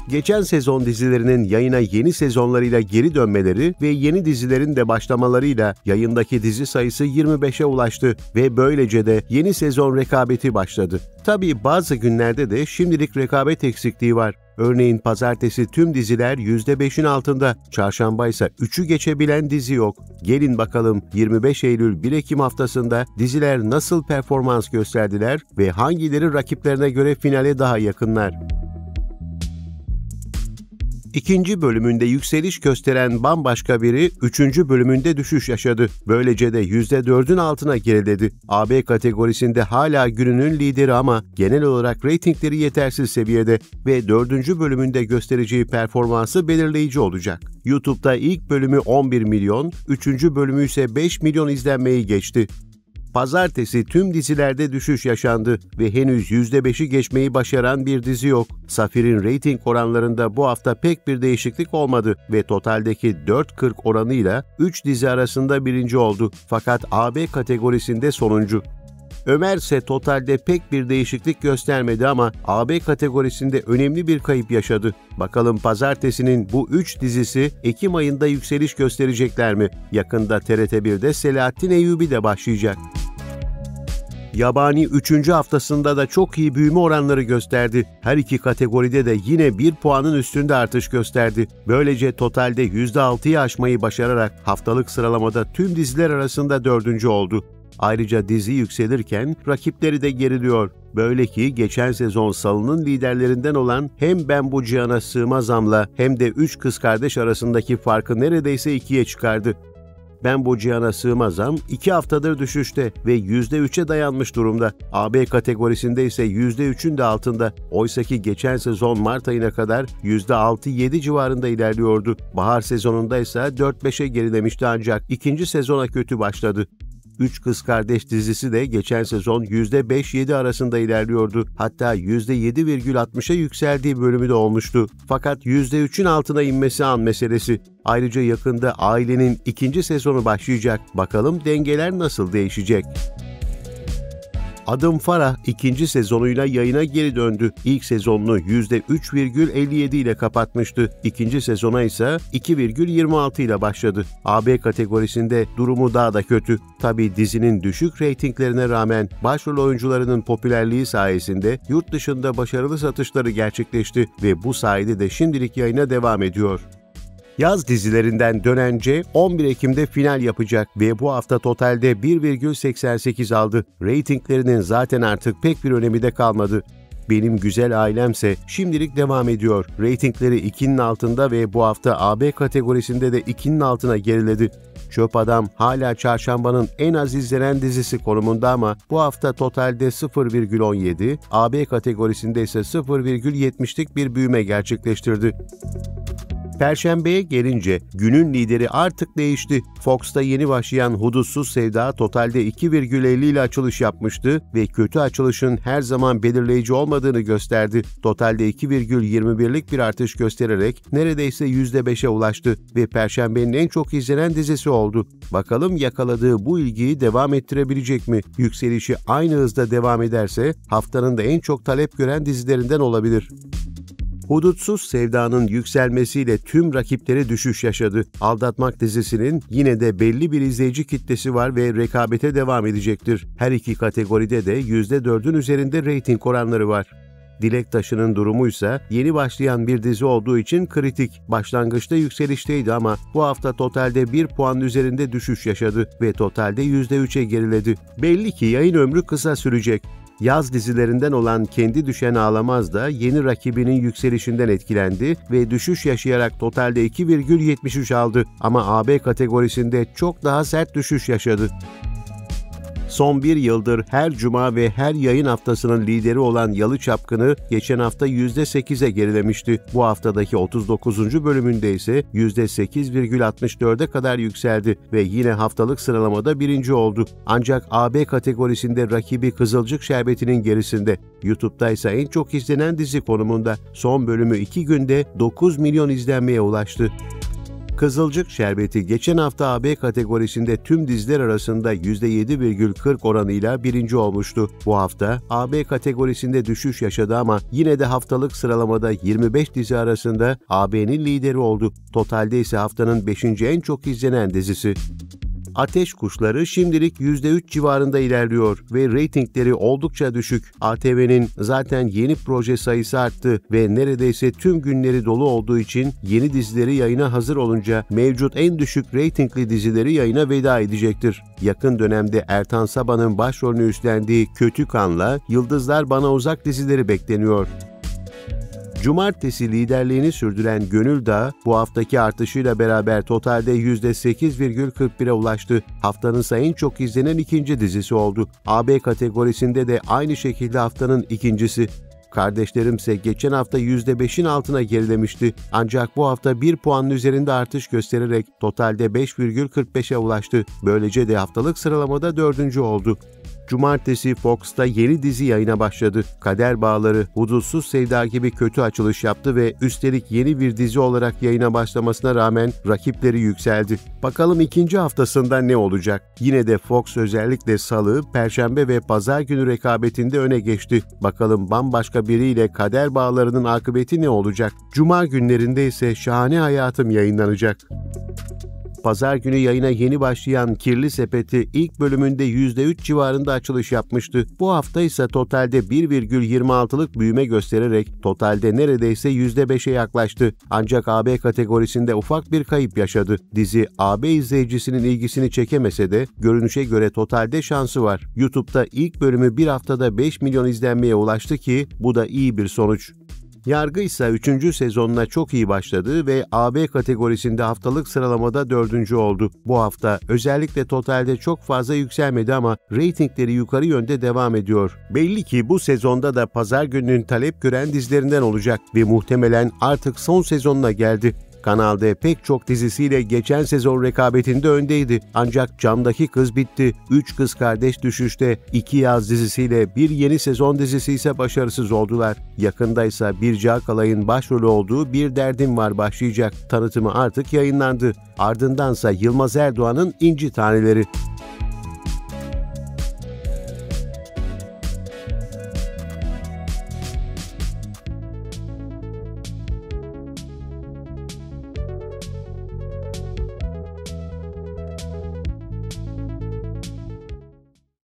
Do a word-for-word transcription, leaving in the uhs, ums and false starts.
Geçen sezon dizilerinin yayına yeni sezonlarıyla geri dönmeleri ve yeni dizilerin de başlamalarıyla yayındaki dizi sayısı yirmi beşe ulaştı ve böylece de yeni sezon rekabeti başladı. Tabii bazı günlerde de şimdilik rekabet eksikliği var. Örneğin pazartesi tüm diziler yüzde beşin altında, çarşamba ise üçü geçebilen dizi yok. Gelin bakalım yirmi beş Eylül bir Ekim haftasında diziler nasıl performans gösterdiler ve hangileri rakiplerine göre finale daha yakınlar? İkinci bölümünde yükseliş gösteren bambaşka biri, üçüncü bölümünde düşüş yaşadı. Böylece de yüzde dördün altına geriledi. A B kategorisinde hala gününün lideri ama genel olarak reytingleri yetersiz seviyede ve dördüncü bölümünde göstereceği performansı belirleyici olacak. YouTube'da ilk bölümü on bir milyon, üçüncü bölümü ise beş milyon izlenmeyi geçti. Pazartesi tüm dizilerde düşüş yaşandı ve henüz yüzde beşi geçmeyi başaran bir dizi yok. Safir'in reyting oranlarında bu hafta pek bir değişiklik olmadı ve totaldeki dört virgül kırk oranıyla üç dizi arasında birinci oldu. Fakat A B kategorisinde sonuncu. Ömer ise totalde pek bir değişiklik göstermedi ama A B kategorisinde önemli bir kayıp yaşadı. Bakalım pazartesinin bu üç dizisi Ekim ayında yükseliş gösterecekler mi? Yakında T R T bir'de Selahattin Eyyubi de başlayacak. Yabani üçüncü haftasında da çok iyi büyüme oranları gösterdi. Her iki kategoride de yine bir puanın üstünde artış gösterdi. Böylece totalde yüzde altıyı aşmayı başararak haftalık sıralamada tüm diziler arasında dördüncü oldu. Ayrıca dizi yükselirken rakipleri de geriliyor. Böyle ki geçen sezon Salı'nın liderlerinden olan hem Ben Bu Cihana Sığmazam'la hem de Üç Kız Kardeş arasındaki farkı neredeyse ikiye çıkardı. Ben Bu Cihana Sığmazam iki haftadır düşüşte ve yüzde üçe dayanmış durumda. A B kategorisinde ise yüzde üçün de altında. Oysaki geçen sezon Mart ayına kadar yüzde altı yedi civarında ilerliyordu. Bahar sezonunda ise dört beşe gerilemişti ancak ikinci sezona kötü başladı. Üç Kız Kardeş dizisi de geçen sezon yüzde beş yedi arasında ilerliyordu. Hatta yüzde yedi virgül altmışa yükseldiği bölümü de olmuştu. Fakat yüzde üçün altına inmesi an meselesi. Ayrıca yakında Ailenin ikinci sezonu başlayacak. Bakalım dengeler nasıl değişecek? Adım Farah ikinci sezonuyla yayına geri döndü. İlk sezonunu yüzde üç virgül elli yedi ile kapatmıştı. İkinci sezona ise iki virgül yirmi altı ile başladı. A B kategorisinde durumu daha da kötü. Tabii dizinin düşük reytinglerine rağmen başrol oyuncularının popülerliği sayesinde yurt dışında başarılı satışları gerçekleşti ve bu sayede de şimdilik yayına devam ediyor. Yaz dizilerinden Dönence on bir Ekim'de final yapacak ve bu hafta totalde bir virgül seksen sekiz aldı. Reytinglerinin zaten artık pek bir önemi de kalmadı. Benim Güzel Ailemse şimdilik devam ediyor. Reytingleri ikinin altında ve bu hafta A B kategorisinde de ikinin altına geriledi. Çöp Adam hala çarşambanın en az izlenen dizisi konumunda ama bu hafta totalde sıfır virgül on yedi, A B kategorisinde ise sıfır virgül yetmişlik bir büyüme gerçekleştirdi. Perşembeye gelince günün lideri artık değişti. Fox'ta yeni başlayan Hudutsuz Sevda totalde iki virgül elli ile açılış yapmıştı ve kötü açılışın her zaman belirleyici olmadığını gösterdi. Totalde iki virgül yirmi birlik bir artış göstererek neredeyse yüzde beşe ulaştı ve Perşembenin en çok izlenen dizisi oldu. Bakalım yakaladığı bu ilgiyi devam ettirebilecek mi? Yükselişi aynı hızda devam ederse haftanın da en çok talep gören dizilerinden olabilir. Hudutsuz Sevda'nın yükselmesiyle tüm rakipleri düşüş yaşadı. Aldatmak dizisinin yine de belli bir izleyici kitlesi var ve rekabete devam edecektir. Her iki kategoride de yüzde dördün üzerinde reyting oranları var. Dilek Taşı'nın durumuysa yeni başlayan bir dizi olduğu için kritik. Başlangıçta yükselişteydi ama bu hafta totalde bir puan üzerinde düşüş yaşadı ve totalde yüzde üçe geriledi. Belli ki yayın ömrü kısa sürecek. Yaz dizilerinden olan Kendi Düşen Ağlamaz da yeni rakibinin yükselişinden etkilendi ve düşüş yaşayarak totalde iki virgül yetmiş üç aldı ama A B kategorisinde çok daha sert düşüş yaşadı. Son bir yıldır her cuma ve her yayın haftasının lideri olan Yalı Çapkını geçen hafta yüzde sekize gerilemişti. Bu haftadaki otuz dokuzuncu bölümünde ise yüzde sekiz virgül altmış dörde kadar yükseldi ve yine haftalık sıralamada birinci oldu. Ancak A B kategorisinde rakibi Kızılcık Şerbeti'nin gerisinde. YouTube'da ise en çok izlenen dizi konumunda. Son bölümü iki günde dokuz milyon izlenmeye ulaştı. Kızılcık Şerbeti geçen hafta A B kategorisinde tüm diziler arasında yüzde yedi virgül kırk oranıyla birinci olmuştu. Bu hafta A B kategorisinde düşüş yaşadı ama yine de haftalık sıralamada yirmi beş dizi arasında A B'nin lideri oldu. Totalde ise haftanın beşinci en çok izlenen dizisi. Ateş Kuşları şimdilik yüzde üç civarında ilerliyor ve reytingleri oldukça düşük. A T V'nin zaten yeni proje sayısı arttı ve neredeyse tüm günleri dolu olduğu için yeni dizileri yayına hazır olunca mevcut en düşük reytingli dizileri yayına veda edecektir. Yakın dönemde Ertan Saban'ın başrolünü üstlendiği Kötü Kan'la Yıldızlar Bana Uzak dizileri bekleniyor. Cumartesi liderliğini sürdüren Gönül Dağı bu haftaki artışıyla beraber totalde yüzde sekiz virgül kırk bire ulaştı. Haftanın ise en çok izlenen ikinci dizisi oldu. A B kategorisinde de aynı şekilde haftanın ikincisi. Kardeşlerim ise geçen hafta yüzde beşin altına gerilemişti. Ancak bu hafta bir puanın üzerinde artış göstererek totalde beş virgül kırk beşe ulaştı. Böylece de haftalık sıralamada dördüncü oldu. Cumartesi Fox'ta yeni dizi yayına başladı. Kader Bağları, Hudutsuz Sevda gibi kötü açılış yaptı ve üstelik yeni bir dizi olarak yayına başlamasına rağmen rakipleri yükseldi. Bakalım ikinci haftasında ne olacak? Yine de Fox özellikle Salı, Perşembe ve Pazar günü rekabetinde öne geçti. Bakalım bambaşka biriyle Kader Bağları'nın akıbeti ne olacak? Cuma günlerinde ise Şahane Hayatım yayınlanacak. Pazar günü yayına yeni başlayan Kirli Sepeti ilk bölümünde yüzde üç civarında açılış yapmıştı. Bu hafta ise totalde bir virgül yirmi altılık büyüme göstererek totalde neredeyse yüzde beşe yaklaştı. Ancak A B kategorisinde ufak bir kayıp yaşadı. Dizi A B izleyicisinin ilgisini çekemese de görünüşe göre totalde şansı var. YouTube'da ilk bölümü bir haftada beş milyon izlenmeye ulaştı ki bu da iyi bir sonuç. Yargı ise üçüncü sezonuna çok iyi başladı ve A B kategorisinde haftalık sıralamada dördüncü oldu. Bu hafta özellikle totalde çok fazla yükselmedi ama reytingleri yukarı yönde devam ediyor. Belli ki bu sezonda da pazar gününün talep gören dizilerinden olacak ve muhtemelen artık son sezonuna geldi. Kanal D pek çok dizisiyle geçen sezon rekabetinde öndeydi. Ancak Camdaki Kız bitti, Üç Kız Kardeş düşüşte, İki Yaz dizisiyle bir yeni sezon dizisi ise başarısız oldular. Yakında ise Birce Akalay'ın başrolü olduğu Bir Derdim Var başlayacak. Tanıtımı artık yayınlandı. Ardındansa Yılmaz Erdoğan'ın İnci Taneleri.